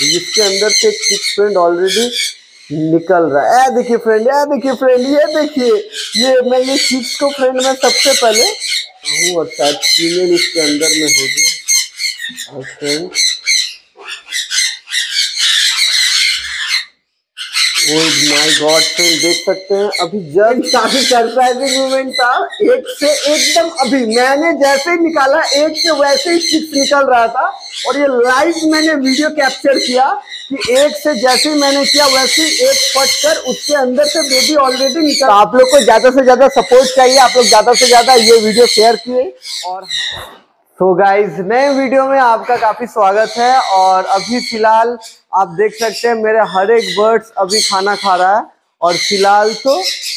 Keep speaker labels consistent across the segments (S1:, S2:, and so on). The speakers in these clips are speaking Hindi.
S1: जिसके अंदर से एक चिक्स फ्रेंड ऑलरेडी निकल रहा है। देखिए फ्रेंड, देखिए फ्रेंड, ये देखिए, ये मैं ये चिक्स को फ्रेंड मैं सबसे पहले हूँ और शायद फीमेल इसके अंदर में होगी। और friend oh my god friend, देख सकते हैं अभी जस्ट काफी सरप्राइजिंग मोमेंट था। एक से एकदम अभी मैंने जैसे ही निकाला एक से वैसे ही चिक्स निकल रहा था और ये लाइव मैंने वीडियो कैप्चर किया कि एक से जैसे ही मैंने किया वैसे ही एक फट कर उसके अंदर से बेबी ऑलरेडी निकल। तो आप लोग को ज्यादा से ज्यादा सपोर्ट चाहिए, आप लोग ज्यादा से ज्यादा ये वीडियो शेयर किए। और तो गाइज नए वीडियो में आपका काफी स्वागत है। और अभी फिलहाल आप देख सकते हैं मेरे हर एक बर्ड्स अभी खाना खा रहा है। और फिलहाल तो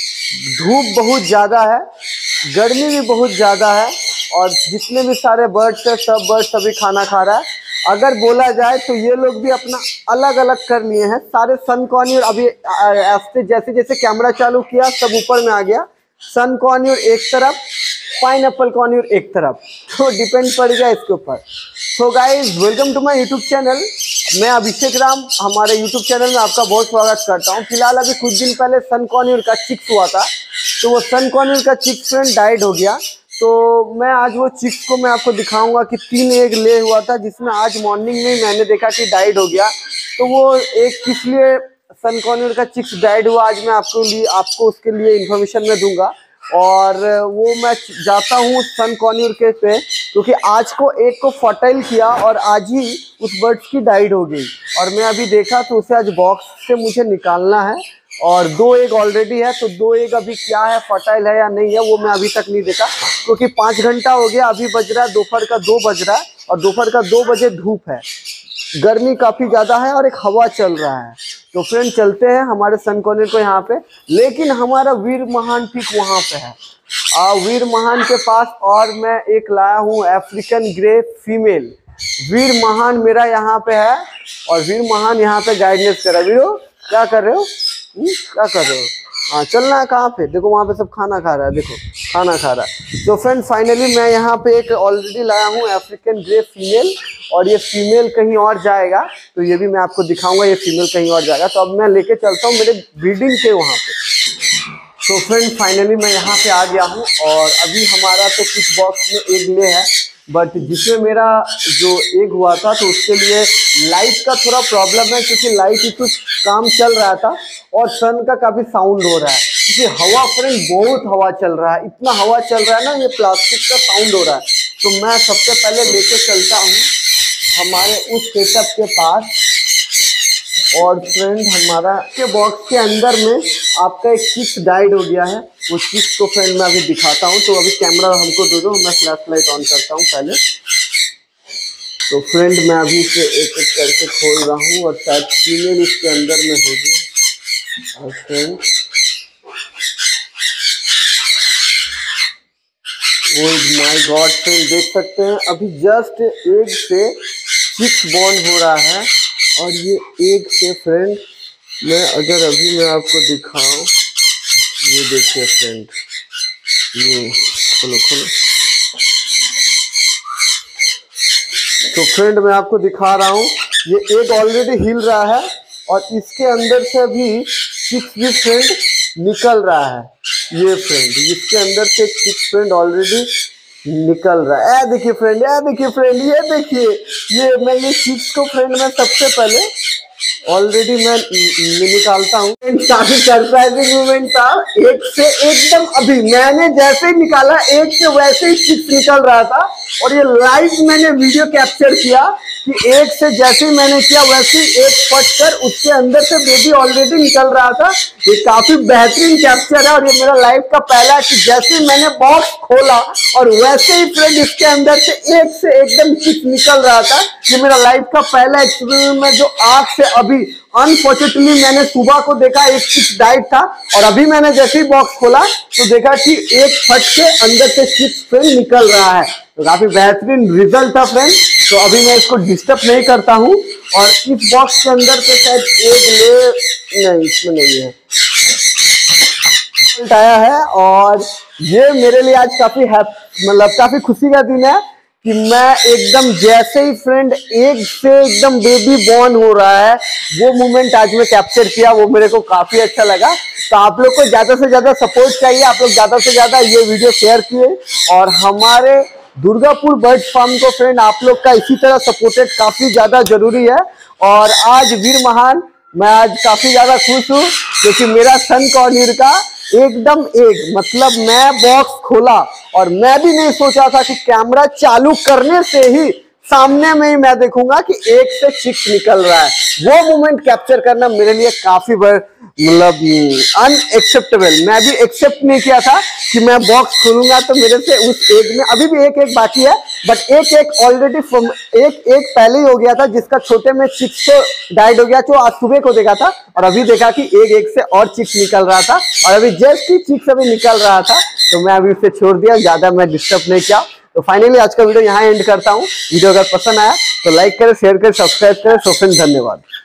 S1: धूप बहुत ज्यादा है, गर्मी भी बहुत ज्यादा है और जितने भी सारे बर्ड्स है सब बर्ड्स अभी खाना खा रहा है। अगर बोला जाए तो ये लोग भी अपना अलग अलग कर लिए हैं सारे। सन कॉर्नियर अभी ऐसे जैसे जैसे कैमरा चालू किया सब ऊपर में आ गया। सन कॉर्नियर एक तरफ, पाइनएप्पल कॉर्नियर एक तरफ, तो डिपेंड पड़ गया इसके ऊपर। So guys welcome to my YouTube channel. मैं अभिषेक राम हमारे यूट्यूब चैनल में आपका बहुत स्वागत करता हूं। फिलहाल अभी कुछ दिन पहले सन कॉर्नियर का चिक्स हुआ था, तो वो सन कॉर्नियर का चिक्स फ्रेंड डाइड हो गया। तो मैं आज वो चिक्स को मैं आपको दिखाऊंगा कि 3 एग ले हुआ था, जिसमें आज मॉर्निंग में मैंने देखा कि डाइड हो गया। तो वो एक किस लिए सन कॉर्नियर का चिक्स डाइड हुआ आज मैं आपको उसके लिए इन्फॉर्मेशन में दूंगा। और वो मैं जाता हूँ सन कॉर्नियर के पे, क्योंकि आज को एक को फर्टाइल किया और आज ही उस बर्ड्स की डाइड हो गई। और मैं अभी देखा तो उसे आज बॉक्स से मुझे निकालना है और 2 एग ऑलरेडी है। तो 2 एग अभी क्या है, फर्टाइल है या नहीं है, वो मैं अभी तक नहीं देखा, क्योंकि 5 घंटा हो गया। अभी बज रहा है दोपहर का 2 बज रहा है और दोपहर का 2 बजे धूप है, गर्मी काफी ज्यादा है और एक हवा चल रहा है। तो फ्रेंड चलते हैं हमारे सन कॉर्नियर को यहाँ पे, लेकिन हमारा वीर महान ठीक वहां पे है। वीर महान के पास और मैं एक लाया हूँ अफ्रीकन ग्रे फीमेल। वीर महान मेरा यहाँ पे है और वीर महान यहाँ पे गाइडेंस कर रहा है। वीरो क्या कर रहे हो, क्या कर रहे हो? हाँ चलना है कहाँ पे, देखो वहाँ पे सब खाना खा रहा है, देखो खाना खा रहा है। तो फ्रेंड फाइनली मैं यहाँ पे एक ऑलरेडी लाया हूँ अफ्रीकन ग्रे फीमेल, और ये फीमेल कहीं और जाएगा तो ये भी मैं आपको दिखाऊंगा। ये फीमेल कहीं और जाएगा, तो अब मैं लेके चलता हूँ मेरे ब्रीडिंग के वहाँ पे। तो फ्रेंड फाइनली मैं यहाँ पे आ गया हूँ और अभी हमारा तो कुछ बॉक्स में एग ले है, बट जिसमें मेरा जो एग हुआ था तो उसके लिए लाइट का थोड़ा प्रॉब्लम है, क्योंकि लाइट इशू काम चल रहा था और सन का काफी साउंड हो रहा है, क्योंकि हवा फ्रेंड बहुत हवा चल रहा है, इतना हवा चल रहा है ना, ये प्लास्टिक का साउंड हो रहा है। तो मैं सबसे पहले लेके चलता हूँ हमारे उस सेटअप के पास। और फ्रेंड हमारा के बॉक्स के अंदर में आपका एक चिक्स डाइड हो गया है। वो चिक्स को फ्रेंड मैं अभी दिखाता हूँ। तो अभी कैमरा हमको दे दो, मैं फ्लैश लाइट ऑन करता हूँ पहले। तो फ्रेंड मैं अभी इसे एक एक करके खोल रहा हूँ और शायद फीमेल इसके अंदर में होगी। और friend oh my god friend, देख सकते हैं अभी जस्ट एग से चिक्स बॉर्न हो रहा है। और ये एग से फ्रेंड मैं अगर अभी मैं आपको दिखाऊं, ये देखिए फ्रेंड, ये खोलो खोलो। तो फ्रेंड मैं आपको दिखा रहा हूँ, ये एग ऑलरेडी हिल रहा है और इसके अंदर से भी चिक्स भी फ्रेंड निकल रहा है। ये फ्रेंड इसके अंदर से चिक्स फ्रेंड ऑलरेडी निकल रहा है। देखिए फ्रेंड, देखिए फ्रेंड, ये देखिए, ये मैं ये चिक्स को फ्रेंड मैं सबसे पहले ऑलरेडी मैं निकालता हूँ। काफी सरप्राइजिंग मोमेंट था। एक से एकदम अभी मैंने जैसे ही निकाला एक से वैसे ही चिक्स निकल रहा था और ये लाइव मैंने वीडियो कैप्चर किया कि एक से जैसे ही मैंने किया वैसे ही एक फट कर उसके अंदर से बेबी ऑलरेडी निकल रहा था। ये काफी बेहतरीन कैप्चर है और ये मेरा लाइफ का पहला है कि जैसे ही मैंने बॉक्स खोला और वैसे ही फ्रेंड इसके अंदर से एकदम चिक्स निकल रहा था। ये मेरा लाइफ का पहला एक्सपीरियंस में जो आग से अभी अनफॉर्चुनेटली मैंने सुबह को देखा एक चिक्स डाइड था और अभी मैंने जैसे ही बॉक्स खोला तो देखा कि एक फट के अंदर से चिक्स फ्रेंड निकल रहा है। तो काफी बेहतरीन रिजल्ट था फ्रेंड। तो अभी मैं इसको डिस्टर्ब नहीं करता हूँ और इस बॉक्स के अंदर से शायद एग नहीं, इसमें नहीं है, आया है। और ये मेरे लिए आज काफी काफी खुशी का दिन है कि मैं एकदम जैसे ही फ्रेंड एक से एकदम बेबी बॉर्न हो रहा है वो मोमेंट आज मैं कैप्चर किया, वो मेरे को काफी अच्छा लगा। तो आप लोग को ज्यादा से ज्यादा सपोर्ट चाहिए, आप लोग ज्यादा से ज्यादा ये वीडियो शेयर किए और हमारे दुर्गापुर बर्ड फार्म को फ्रेंड आप लोग का इसी तरह सपोर्टेड काफी ज्यादा जरूरी है। और आज वीर महान मैं आज काफी ज्यादा खुश हूँ क्योंकि मेरा सन कॉर्नियर का एकदम एक मतलब मैं बॉक्स खोला और मैं भी नहीं सोचा था कि कैमरा चालू करने से ही सामने में ही मैं देखूंगा कि एक से चिक्स निकल रहा है। वो मोमेंट कैप्चर करना मेरे लिए काफी मतलब अनएक्सेप्टेबल। मैं भी एक्सेप्ट नहीं किया था कि मैं बॉक्स खोलूंगा तो मेरे से उस एक में अभी भी एक बाकी है, बट एक ऑलरेडी एक पहले ही हो गया था जिसका छोटे में चिक्स को डाइड हो गया जो आज सुबह को देखा था और अभी देखा कि एक से और चिक्स निकल रहा था और अभी जस्ट ही चिक्स अभी निकल रहा था तो मैं अभी उसे छोड़ दिया, ज्यादा मैं डिस्टर्ब नहीं किया। तो फाइनली आज का वीडियो यहाँ एंड करता हूँ। वीडियो अगर पसंद आया तो लाइक करें, शेयर करें, सब्सक्राइब करें। सो फ्रेंड धन्यवाद।